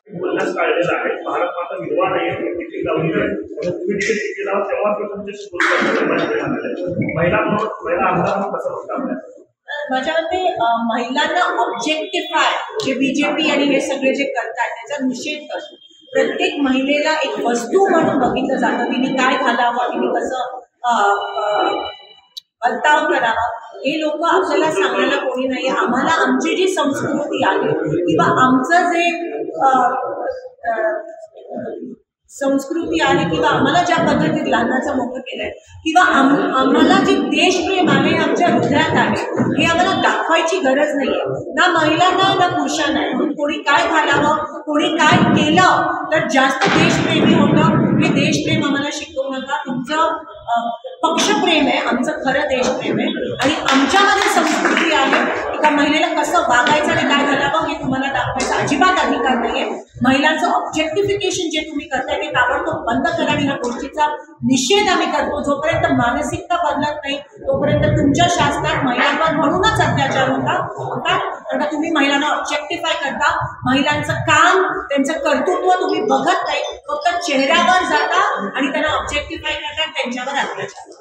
बोलण्यास काढलेला आहे. भारत माता विधवा नाही टिकीट लावली नाही, तुम्ही टिकीट लावा तेव्हा महिला आमदार कसं होतं माझ्या मते महिलांना ऑब्जेक्टिफाय जे बीजेपी आणि हे सगळे जे करतात त्याचा निषेध करतो. प्रत्येक महिलेला एक वस्तू म्हणून बघितलं जातं. तिने काय घालावं, तिने कसं वर्ताव करावा, हे लोक आपल्याला सांगायला कोणी नाही. आम्हाला आमची जी संस्कृती आहे किंवा आमचं जे संस्कृती आहे किंवा आम्हाला ज्या पद्धतीत लहानाचं मोठं केलंय किंवा आम्हाला जे देशप्रेम आहे आमच्या हृदयात आहे हे आम्हाला दाखवायची गरज नाहीये, ना महिलांना ना पुरुषांना. कोणी काय घालावं, कोणी काय केलं तर जास्त देशप्रेमी होतं, हे देशप्रेम आम्हाला शिकवू नका. तुमचं पक्षप्रेम आहे, आमचं खरं देशप्रेम आहे आणि आमच्यामध्ये संस्कृती आहे. एका महिलेला कसं वागायचं आणि काय घालावं हे तुम्हाला दाखवायचा अजिबात अधिकार नाहीये. महिलांचं ऑब्जेक्टिफिकेशन जे तुम्ही करताय ते ताबडतोब बंद करा आणि ह्या गोष्टीचा निषेध आम्ही करतो. जोपर्यंत मानसिकता बदलत नाही तोपर्यंत तुमच्या शासनात महिलांवर म्हणूनच अत्याचार होतात, कारण तुम्ही महिलांना ऑब्जेक्टिफाय करता. महिलांचं काम, त्यांचं कर्तृत्व तुम्ही बघत नाही, फक्त चेहऱ्यावर जाता आणि त्यांना ऑब्जेक्टिफाय करता, त्यांच्यावर अत्याचार.